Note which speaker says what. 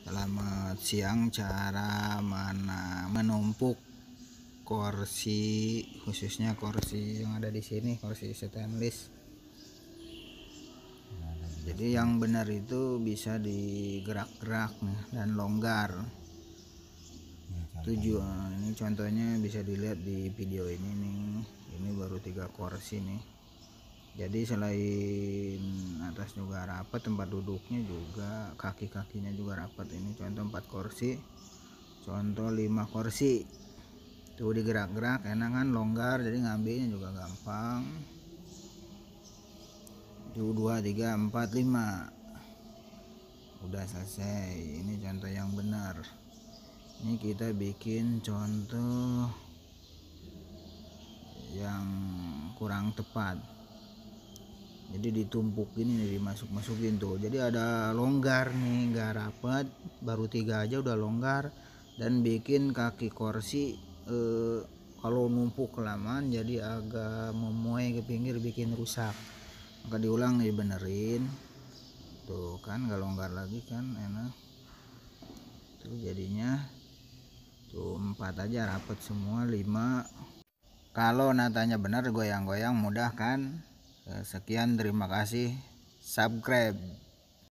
Speaker 1: Selamat siang. Cara menumpuk kursi, khususnya kursi yang ada di sini, kursi stainless. Jadi yang benar itu bisa digerak-gerak dan longgar. Ini contohnya bisa dilihat di video ini nih. Ini baru 3 kursi nih. Jadi selain atas juga rapat, tempat duduknya juga, kaki-kakinya juga rapat. Ini contoh 4 kursi, contoh 5 kursi. Tuh digerak-gerak enak kan, longgar, jadi ngambilnya juga gampang. 1 2 3 4 5 udah selesai. Ini contoh yang benar. Ini kita bikin contoh yang kurang tepat, jadi ditumpuk gini, dimasuk-masukin tuh, jadi ada longgar nih, nggak rapet, baru 3 aja udah longgar, dan bikin kaki kursi kalau numpuk kelamaan jadi agak memuai ke pinggir, bikin rusak. Maka diulang nih, benerin tuh kan, nggak longgar lagi kan, enak tuh jadinya. Tuh 4 aja rapet semua. 5 kalau natanya benar, goyang-goyang mudah kan. Sekian, terima kasih, subscribe.